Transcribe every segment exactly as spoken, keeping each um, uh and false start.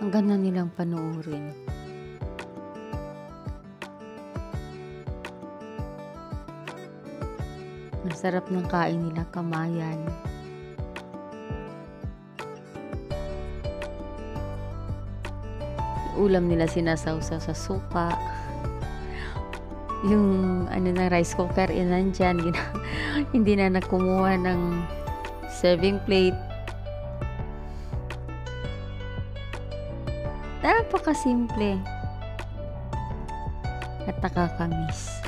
Ang ganda nilang panoorin. Ang sarap ng kain nila, kamayan. Ulam nila sinasawsaw sa suka. Yung ano na rice cooker eh, nandyan. Hindi na nakumuha ng serving plate. Napakasimple at nakakamiss.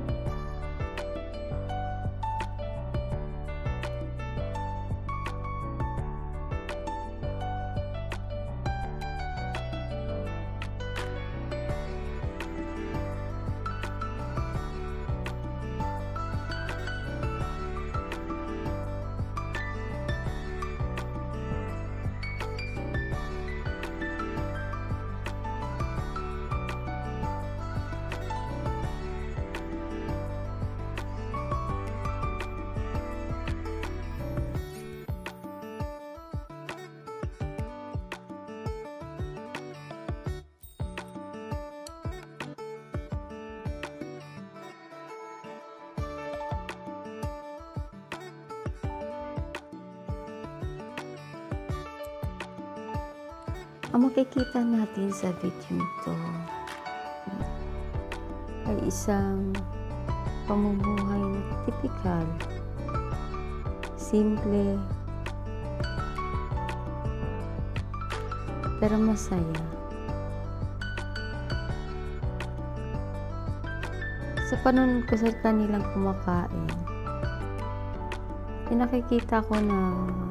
Ang makikita natin sa video ito ay isang pamumuhay na tipikal, simple, pero masaya. Sa panunod ko sa kanilang kumakain, nakikita ko na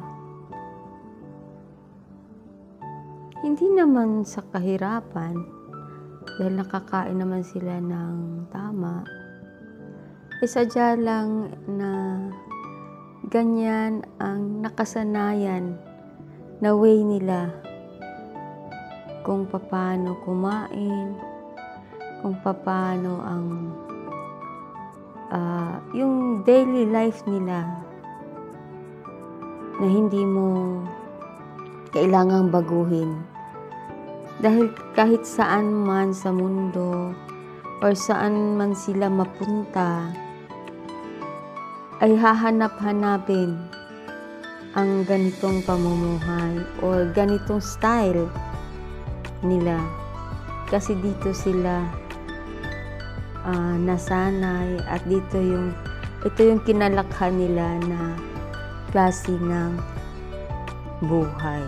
hindi naman sa kahirapan, dahil nakakain naman sila ng tama, e sadya lang na ganyan ang nakasanayan na way nila kung paano kumain, kung paano ang uh, yung daily life nila na hindi mo kailangang baguhin. Dahil kahit saan man sa mundo or saan man sila mapunta, ay hahanap-hanapin ang ganitong pamumuhay o ganitong style nila. Kasi dito sila uh, nasanay at dito yung ito yung kinalakhan nila na klase ng buhay.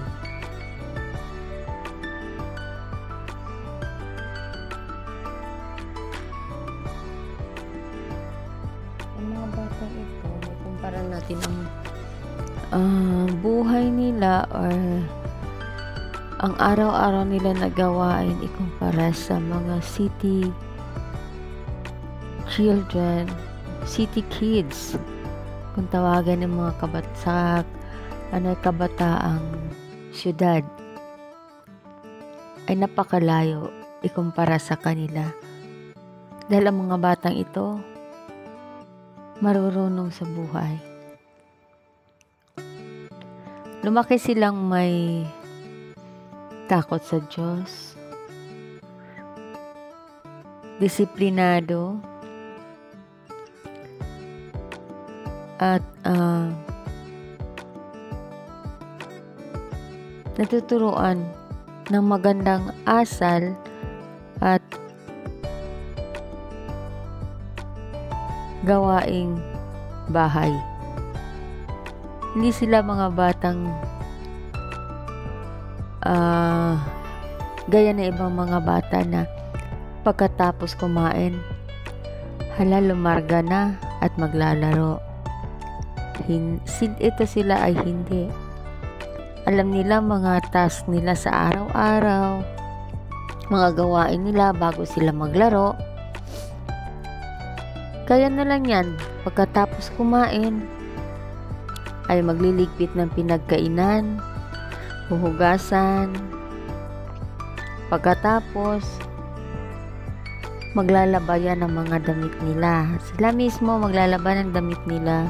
Ang mga batang ito, may kumpara natin ang uh, buhay nila or ang araw-araw nila na gawain ikumpara sa mga city children, city kids, kung tawagan ng mga kabatsak, ano kabataang syudad, ay napakalayo ikumpara sa kanila. Dahil ang mga batang ito marurunong sa buhay. Lumaki silang may takot sa Diyos, disiplinado, at uh, natuturuan ng magandang asal at gawaing bahay. Hindi sila mga batang uh, gaya na ibang mga bata na pagkatapos kumain, hala lumarga na at maglalaro. Hin- ito sila ay hindi. Alam nila mga task nila sa araw-araw, mga gawain nila bago sila maglaro. Kaya na lang yan, pagkatapos kumain, ay magliligpit ng pinagkainan, huhugasan, pagkatapos, maglalaba yan ng mga damit nila. Sila mismo maglalaba ng damit nila.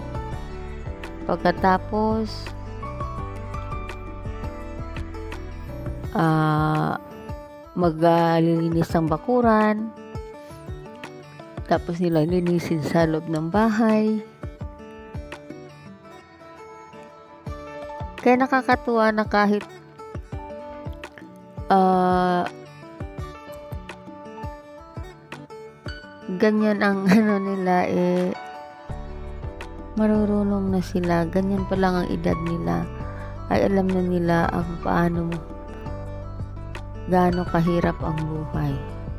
Pagkatapos, uh, maglilinis ng bakuran, tapos nila linisin sa loob ng bahay. Kaya nakakatuwa na kahit uh, ganyan ang ano nila, eh marurunong na sila, ganyan pa lang ang edad nila, ay alam na nila ang paano gaano kahirap ang buhay.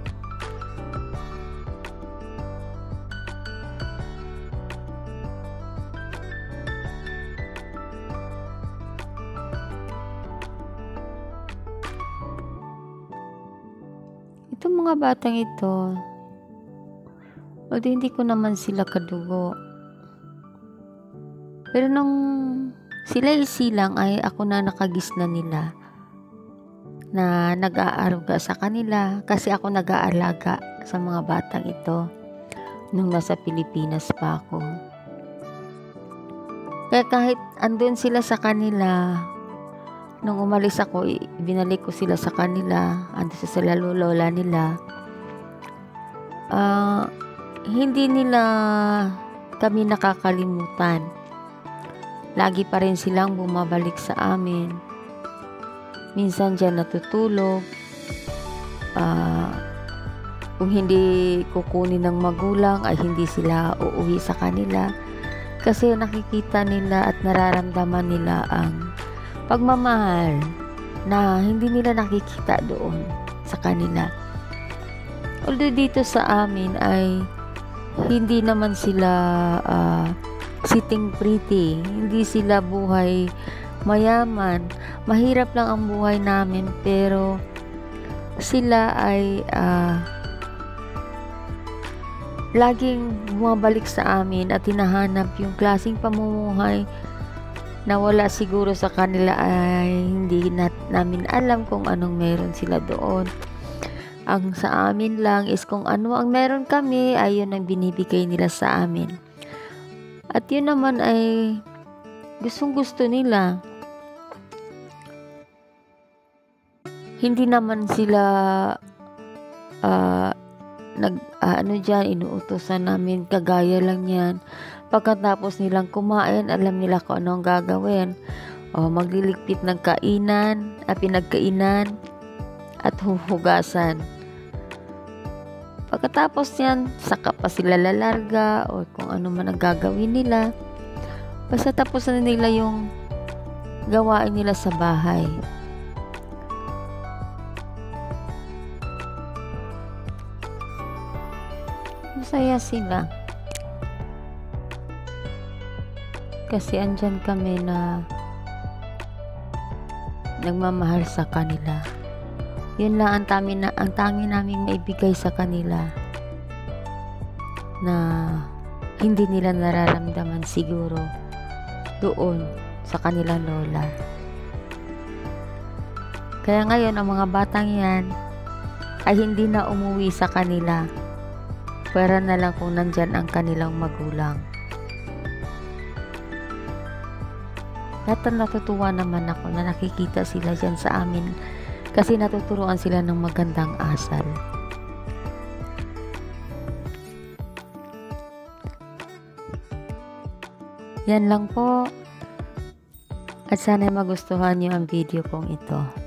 Itong mga batang ito, although hindi ko naman sila kadugo, pero nung sila isilang ay ako na nakagisna nila na nag-aaruga sa kanila, kasi ako nag-aalaga sa mga batang ito nung nasa Pilipinas pa ako. Kaya kahit andun sila sa kanila, nung umalis ako, binalik ko sila sa kanila, andun sa sila lola nila, uh, hindi nila kami nakakalimutan. Lagi pa rin silang bumabalik sa amin. Minsan dyan natutulog. Uh, kung hindi kukunin ng magulang ay hindi sila uuwi sa kanila. Kasi nakikita nila at nararamdaman nila ang pagmamahal na hindi nila nakikita doon sa kanila. Although dito sa amin ay hindi naman sila uh, sitting pretty, hindi sila buhay mayaman, mahirap lang ang buhay namin, pero sila ay uh, laging bumabalik sa amin at hinahanap yung klaseng pamumuhay na wala siguro sa kanila, ay hindi na, namin alam kung anong meron sila doon. Ang sa amin lang is kung ano ang meron kami, ay yun ang binibigay nila sa amin. At yun naman ay gustong gusto nila. Hindi naman sila uh, nag uh, ano dyan, inuutosan namin, kagaya lang yan. Pagkatapos nilang kumain, alam nila kung ano ang gagawin. O, magliligpit ng kainan, at pinagkainan, at huhugasan. Pagkatapos yan, saka pa sila lalarga o kung ano man ang gagawin nila. Basta tapos na nila yung gawain nila sa bahay. Masaya sila. Kasi andyan kami na nagmamahal sa kanila. Yun lang ang tami na ang tangi naming maibigay sa kanila na hindi nila nararamdaman siguro doon sa kanilang lola. Kaya ngayon ang mga batang yan ay hindi na umuwi sa kanila, pwera na lang kung nandyan ang kanilang magulang. At natutuwa naman ako na nakikita sila dyan sa amin, kasi natuturuan sila ng magandang asal. Yan lang po. At sana magustuhan niyo ang video kong ito.